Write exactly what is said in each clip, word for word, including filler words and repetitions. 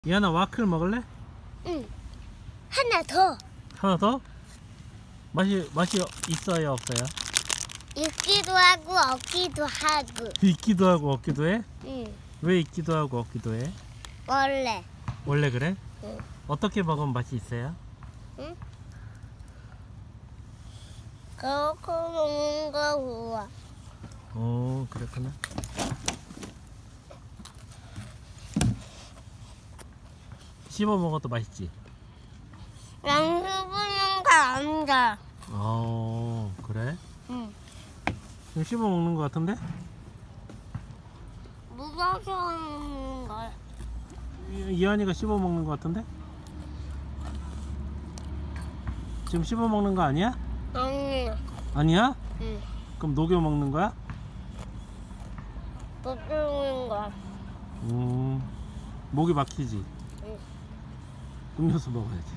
이하나 와클 먹을래? 응. 하나 더. 하나 더? 맛이 맛이 있어요 없어요? 있기도 하고 없기도 하고. 있기도 하고 없기도 해? 응. 왜 있기도 하고 없기도 해? 원래. 원래 그래? 응. 어떻게 먹으면 맛이 있어요? 응? 그렇게 먹는 거 좋아. 오 그렇구나. 씹어 먹어도 맛있지? 양수분은 안 돼. 어 그래? 응. 좀 씹어 먹는 거 같은데? 무서워서 먹는 거야. 이- 이한이가 씹어 먹는 거 같은데? 지금 씹어 먹는 거 아니야? 아니. 아니야? 응. 그럼 녹여 먹는 거야? 못 먹는 거야. 음 목이 막히지? 응. 음료수 먹어야지.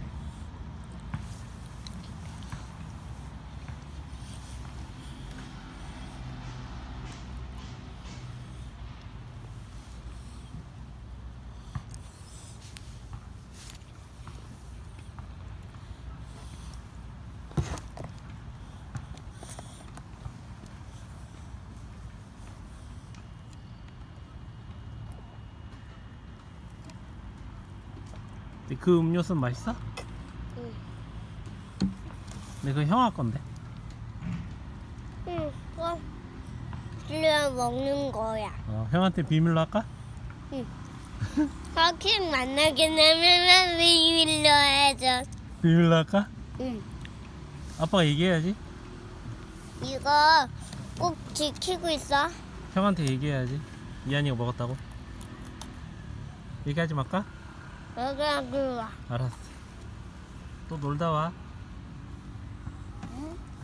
그 음료수는 맛있어? 응. 근데 그거 형아 건데. 응. 그럼 그냥 먹는 거야. 어, 형한테 비밀로 할까? 응. 그렇게 만나게 되면 비밀로 해줘. 비밀로 할까? 응. 아빠가 얘기해야지. 이거 꼭 지키고 있어. 형한테 얘기해야지. 이한이가 먹었다고. 얘기하지 말까? 여기 와. 알았어. 또 놀다 와. 응?